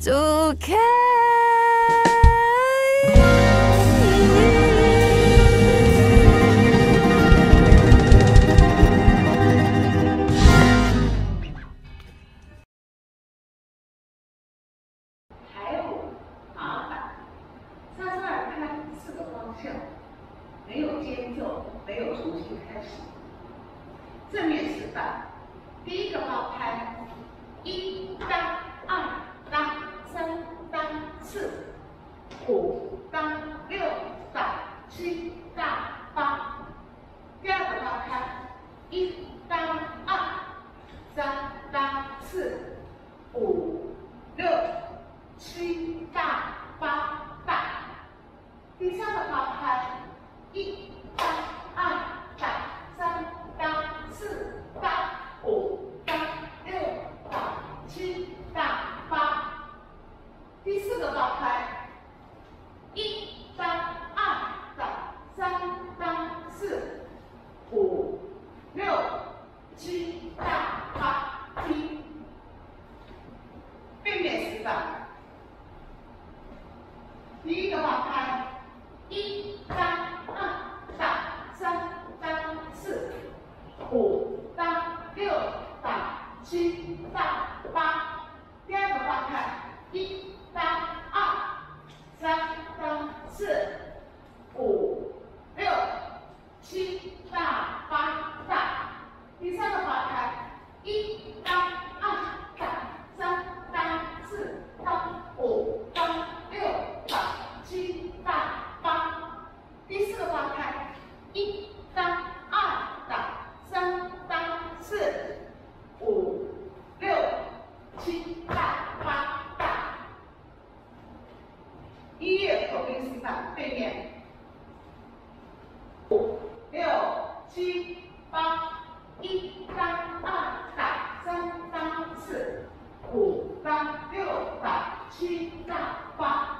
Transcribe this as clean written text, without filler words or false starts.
走开。 排舞麻烦，莎莎尔看4个方向，没有间奏，没有重新开始。正面示范，第一个八拍，1当2当3当4 5当6当7当8。第二个八拍，1当2 3当4 5 6 7当8当。第三个八拍，1当2当3当4当5当6当7当8。第四个八拍，1当2当3当4 5 6 7当8。背面示范。第一个八拍，1当2当3当4 5当6当7当8。第二个八拍，1当2 3当4 5 6 7当8当。第三个八拍，1当2当3当4当5当6当7当8。第四个八拍，1当2当3当4 5 6 7当8当。音乐口令示范，背面5 6 7 8。1当2当3当4 5当6当7当8。